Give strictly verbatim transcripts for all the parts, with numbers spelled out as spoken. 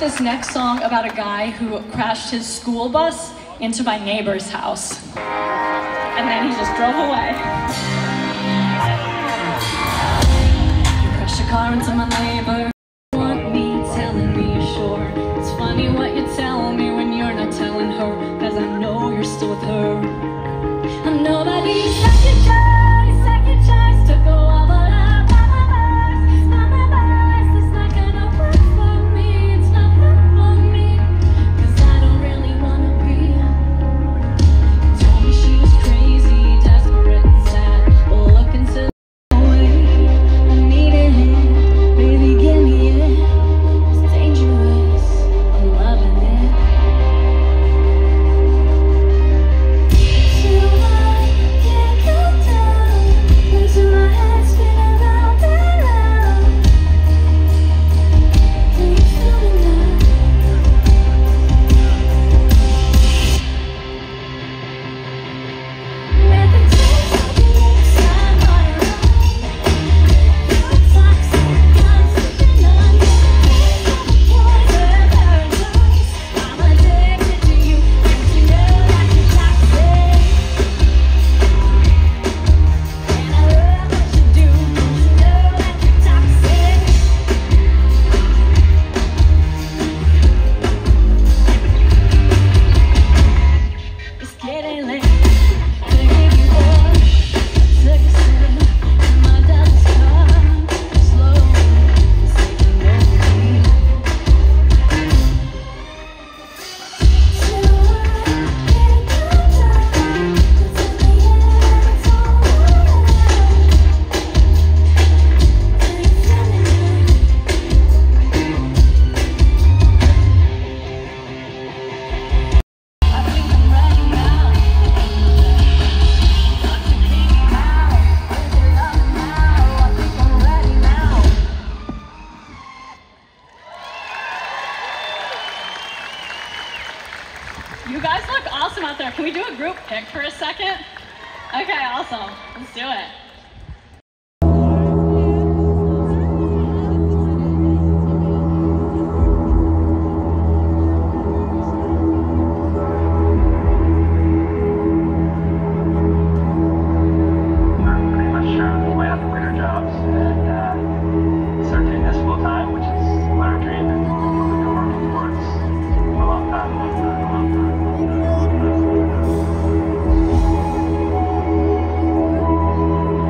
this next song about a guy who crashed his school bus into my neighbor's house. And then he just drove away. You crashed your car into my neighbor. Want me telling me you're sure? It's funny what you tell me when you're not telling her, cause I know you're still with her. I'm nobody's second choice, second choice to go all but I'm not my vice, not my vice. It's not gonna work for me, it's not work for me, cause I don't really wanna be. Told me she was crazy, desperate and sad, looking to the way. I needed it, baby give me it. It's dangerous, I'm loving it. Too high, can't go down, losing my head, spinning round and round. Do you feel me now? With the taste of the inside my mind, you're toxic, I'm sipping on you. Poison paradise, I'm addicted to you. Don't you know that you're toxic? And I love what you do. Don't you know that you're toxic? It's getting late to give you more. Took a sip and my doubts come slowly. It's taking over me. Too high, can't go down. It's in the air, it's all around. Do you feel me now? I think I'm ready now. Got to keep me out. With your love now. I think I'm ready now. You guys look awesome out there. Can we do a group pic for a second? Okay, awesome. Let's do it. We're pretty much sure way up for winter jobs and uh, start doing this full time, which is what our dream and what we've been working towards for a long time, long time, long time, long time, long time.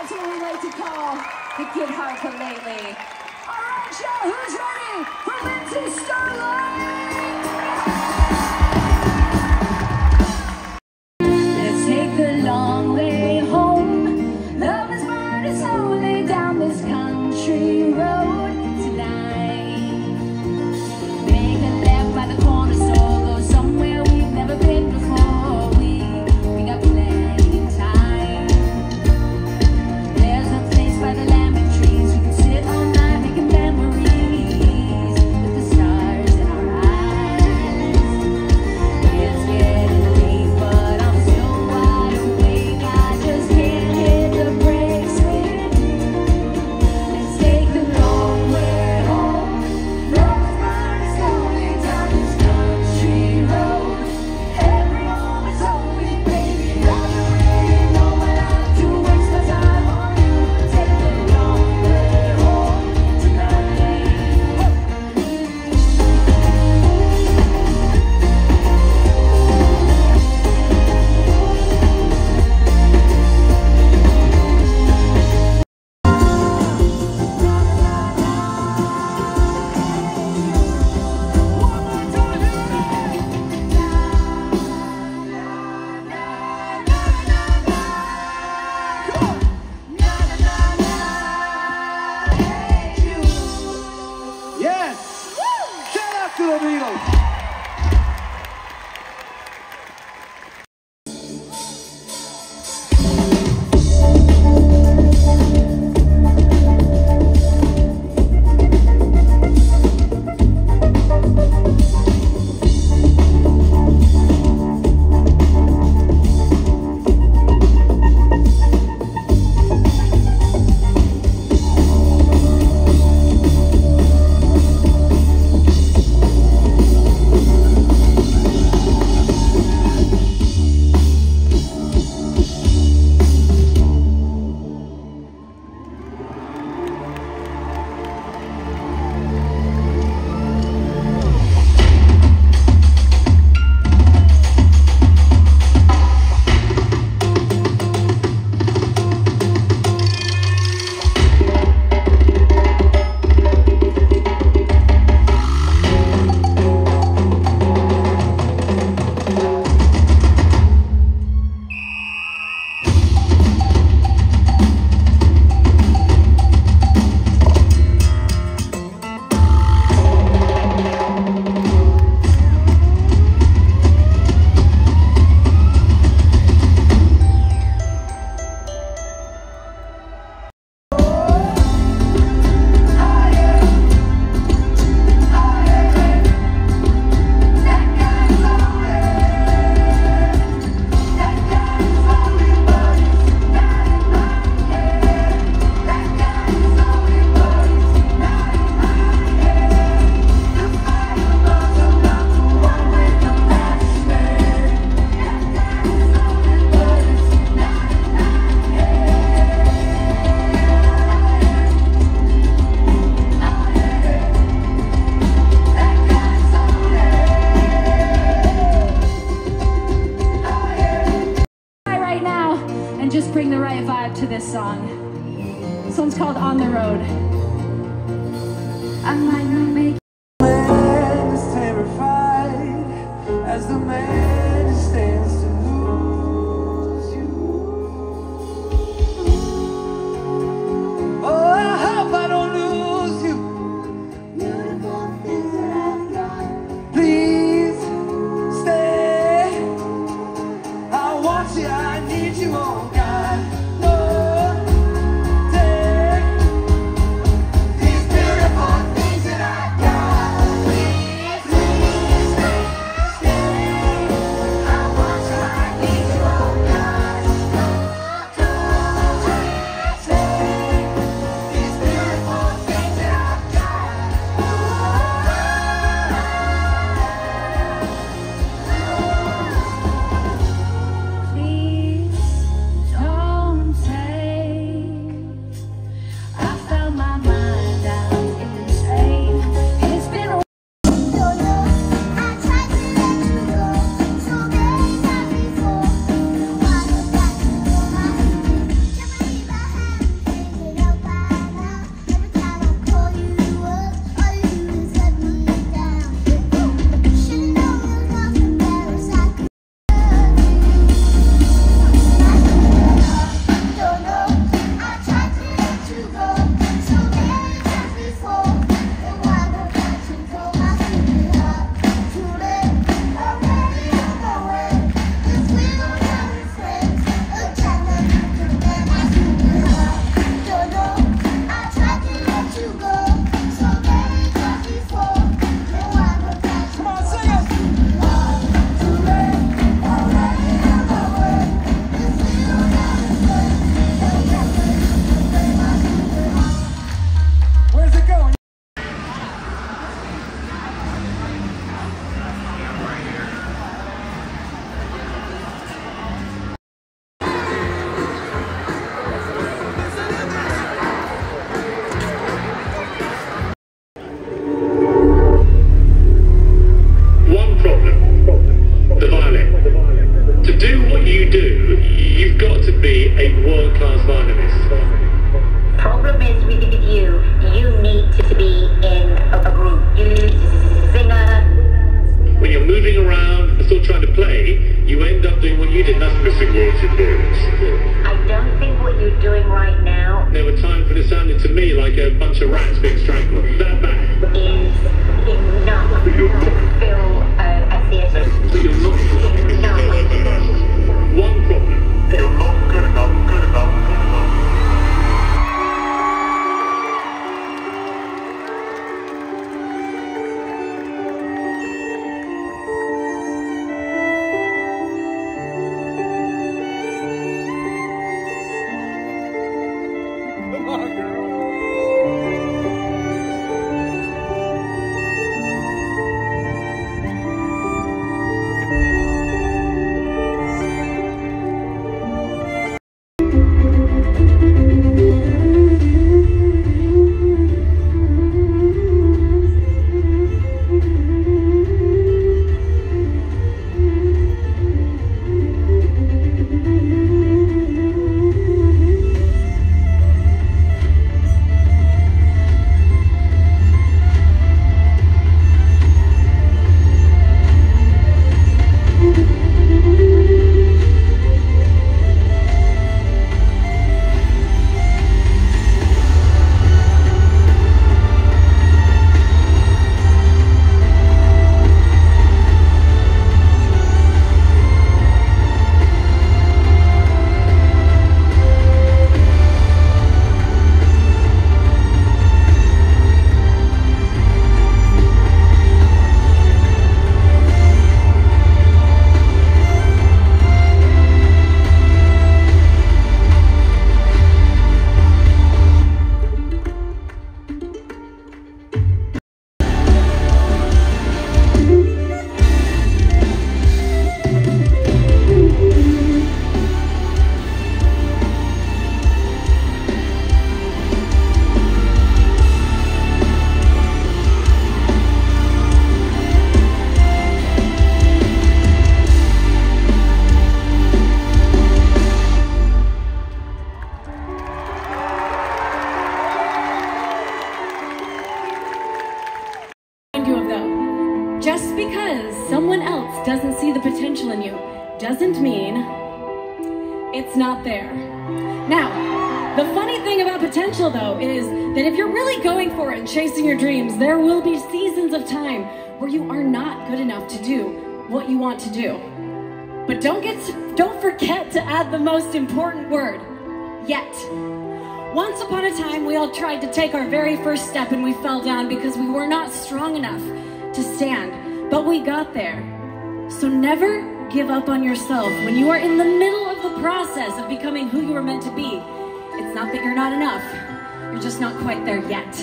That's what we like to call the guitar ukulele. All right, y'all, who's ready for Lindsay Starlight? Let's take the long way home. Love is burning slowly down this country road tonight. Make a left by the corner store, go somewhere we've never been before. We, we got plenty of time. There's a place by the lemon trees, we can sit all night making memories with the stars in our eyes. It's getting late, but I'm still wide awake. I just can't hit the brakes with you. Let's take the long way home. Love is burning slowly down this country road. Every moment's holy, baby. I don't really know when I have to waste my time on you. Take the long way home tonight. Yes! Shout out to the Beatles! Right now, and just bring the right vibe to this song. This one's called On the Road. I might not make Man is terrified as the man who stands to lose you. Oh, I hope I don't lose you. Please stay. I want you, I need you, oh God. No, take these beautiful things that I got. Please, please stay, stay. me like a bunch of rats being strangled. That bad. Is enough to fill a, a theatre. But you're not. Enough. One problem. You're not good enough, good enough, good enough. Come on, girl. Just because someone else doesn't see the potential in you doesn't mean it's not there. Now, the funny thing about potential though is that if you're really going for it and chasing your dreams, there will be seasons of time where you are not good enough to do what you want to do. But don't get to, don't forget to add the most important word, yet. Once upon a time, we all tried to take our very first step and we fell down because we were not strong enough to stand, but we got there. So never give up on yourself when you are in the middle of the process of becoming who you were meant to be. It's not that you're not enough, you're just not quite there yet.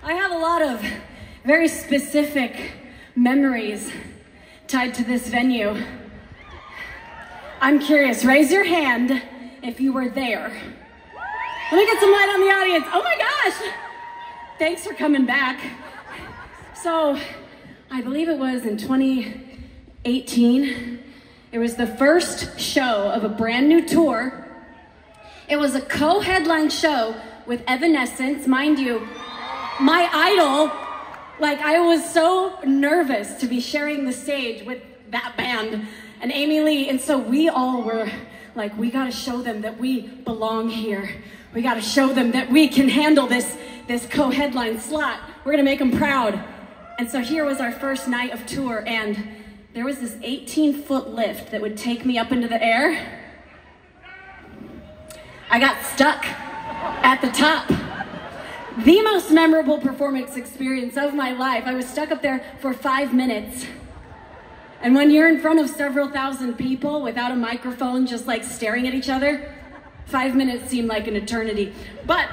I have a lot of very specific memories tied to this venue. I'm curious, raise your hand if you were there. Let me get some light on the audience. Oh my gosh! Thanks for coming back. So, I believe it was in twenty eighteen. It was the first show of a brand new tour. It was a co-headline show with Evanescence. Mind you, my idol, like I was so nervous to be sharing the stage with that band and Amy Lee. And so we all were like, we gotta show them that we belong here. We gotta show them that we can handle this, this co-headline slot. We're gonna make them proud. And so here was our first night of tour, and there was this eighteen foot lift that would take me up into the air. I got stuck at the top. The most memorable performance experience of my life. I was stuck up there for five minutes. And when you're in front of several thousand people without a microphone, just like staring at each other, five minutes seemed like an eternity. But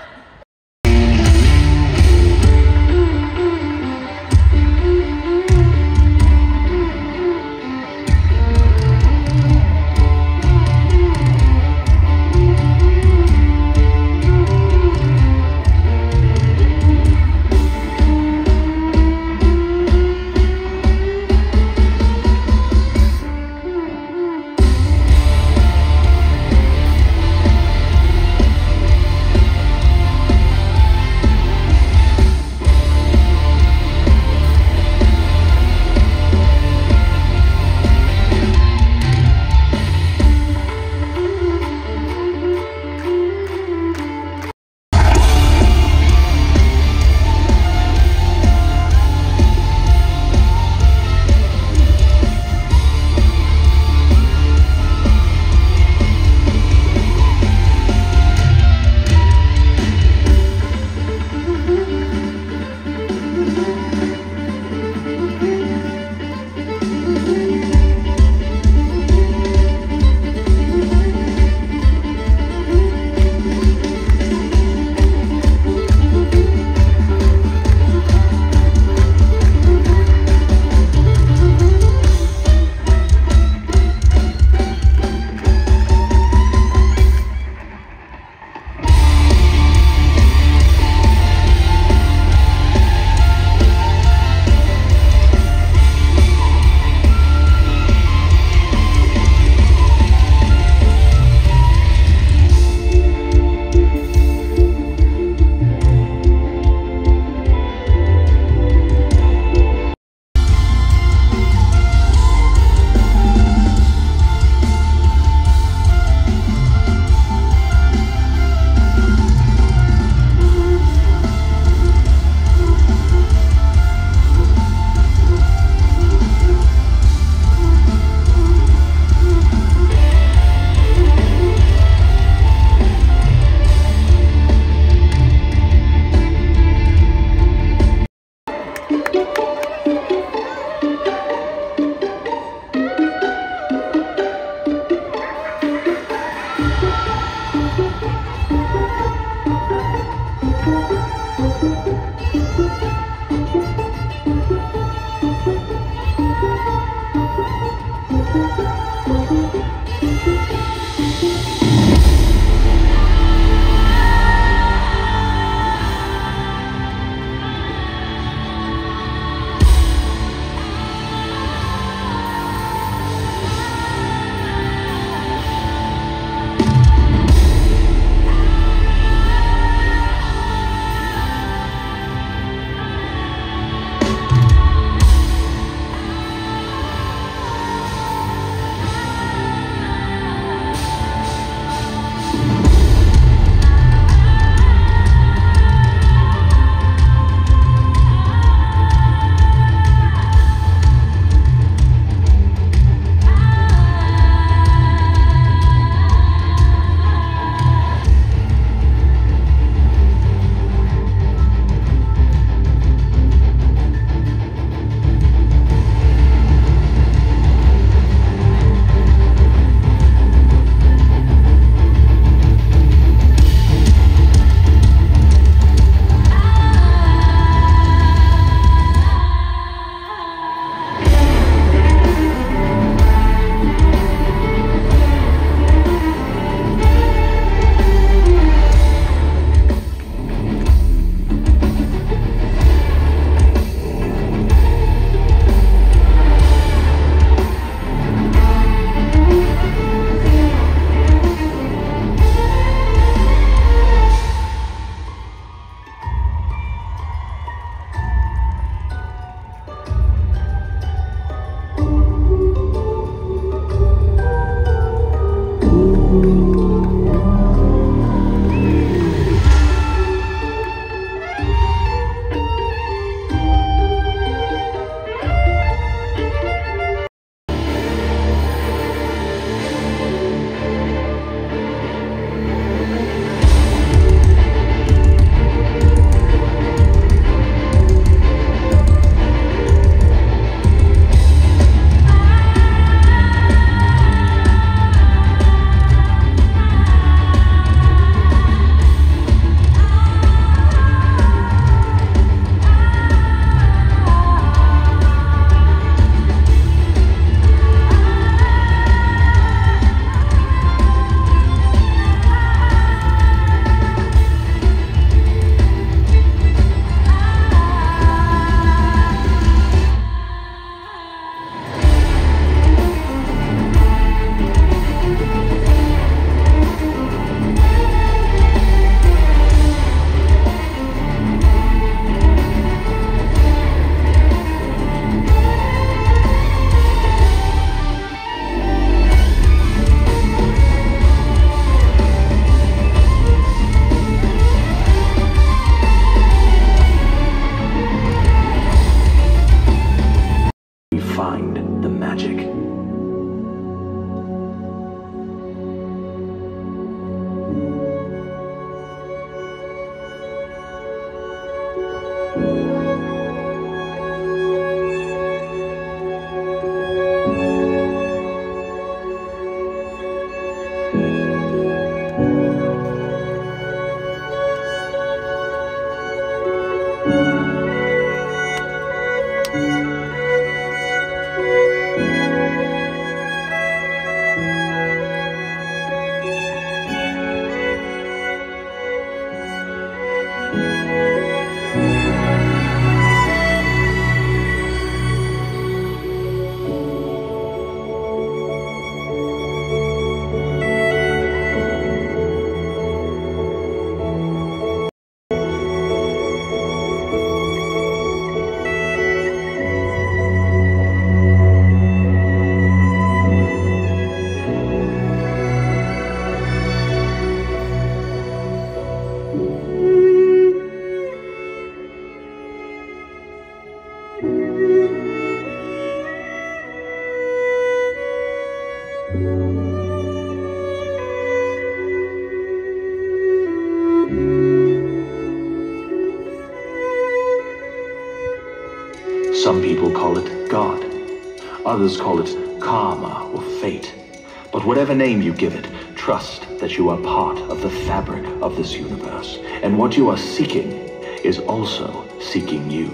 Some people call it God. Others call it karma or fate. But whatever name you give it, trust that you are part of the fabric of this universe. And what you are seeking is also seeking you.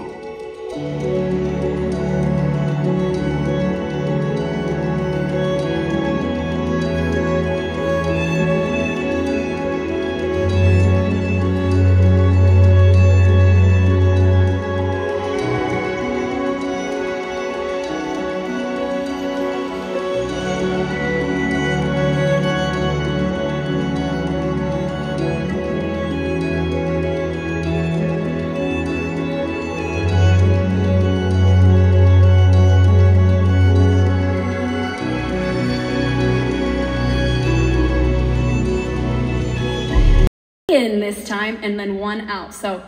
In this time and then one out. So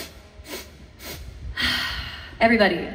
everybody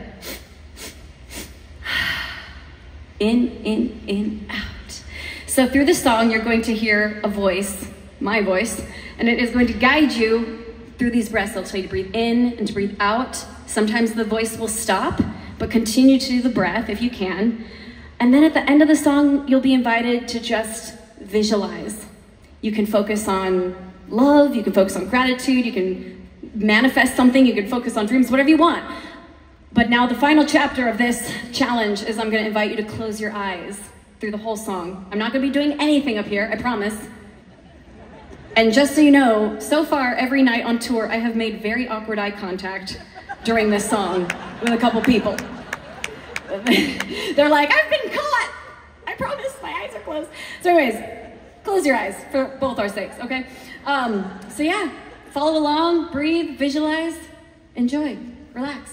in, in, in, out. So through the song you're going to hear a voice, my voice, and it is going to guide you through these breaths. I'll tell you to breathe in and to breathe out. Sometimes the voice will stop, but continue to do the breath if you can. And then at the end of the song you'll be invited to just visualize. You can focus on love, you can focus on gratitude, you can manifest something, you can focus on dreams, whatever you want. But now the final chapter of this challenge is I'm going to invite you to close your eyes through the whole song. I'm not going to be doing anything up here, I promise. And just so you know, so far every night on tour I have made very awkward eye contact during this song with a couple people. They're like, I've been caught! I promise, my eyes are closed. So anyways, close your eyes for both our sakes, okay? Um, so yeah, follow along, breathe, visualize, enjoy, relax.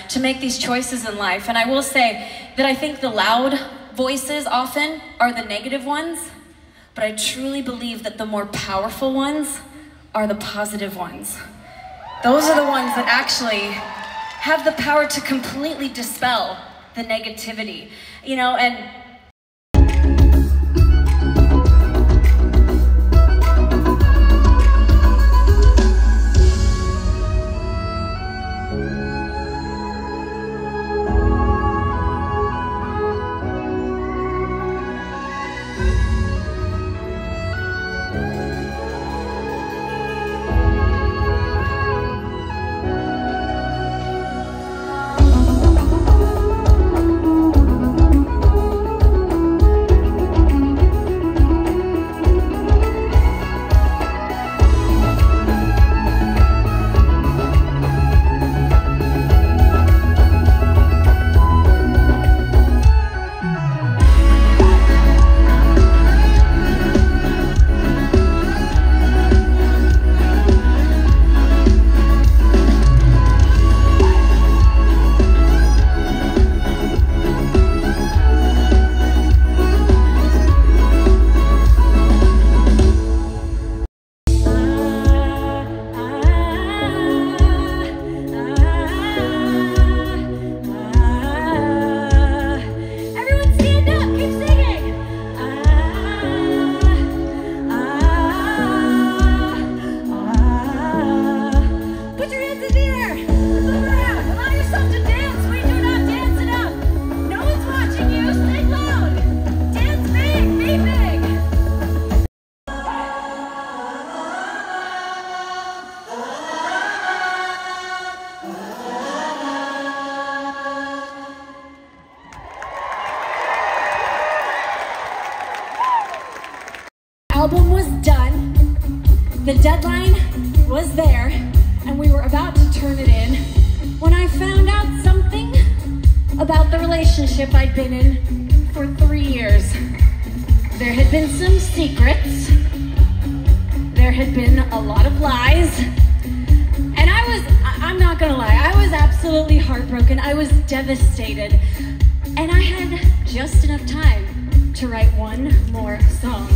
to make these choices in life. And I will say that I think the loud voices often are the negative ones, but I truly believe that the more powerful ones are the positive ones. Those are the ones that actually have the power to completely dispel the negativity, you know, and album was done, the deadline was there, and we were about to turn it in when I found out something about the relationship I'd been in for three years. There had been some secrets, there had been a lot of lies, and I was, I'm not gonna lie, I was absolutely heartbroken, I was devastated, and I had just enough time to write one more song.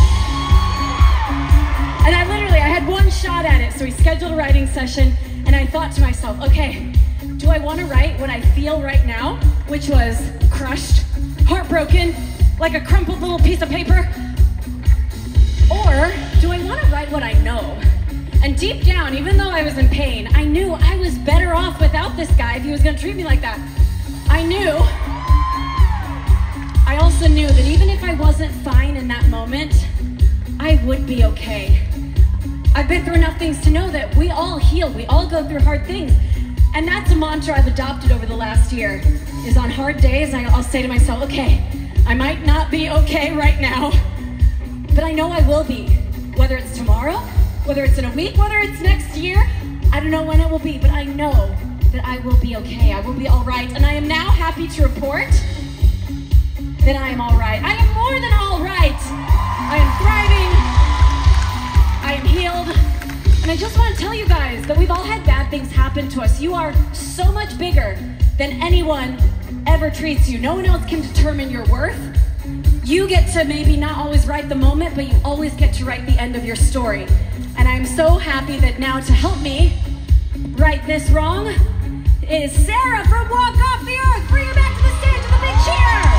And I literally, I had one shot at it, so we scheduled a writing session, and I thought to myself, okay, do I want to write what I feel right now, which was crushed, heartbroken, like a crumpled little piece of paper? Or do I want to write what I know? And deep down, even though I was in pain, I knew I was better off without this guy if he was going to treat me like that. I knew, I also knew that even if I wasn't fine in that moment, I would be okay. I've been through enough things to know that we all heal, we all go through hard things. And that's a mantra I've adopted over the last year, is on hard days, I'll say to myself, okay, I might not be okay right now, but I know I will be. Whether it's tomorrow, whether it's in a week, whether it's next year, I don't know when it will be, but I know that I will be okay, I will be all right. And I am now happy to report that I am all right. I am more than all right. I am thriving, I am healed, and I just want to tell you guys that we've all had bad things happen to us. You are so much bigger than anyone ever treats you. No one else can determine your worth. You get to maybe not always write the moment, but you always get to write the end of your story. And I'm so happy that now to help me right this wrong is Sarah from Walk Off the Earth. Bring her back to the stage with a big cheer.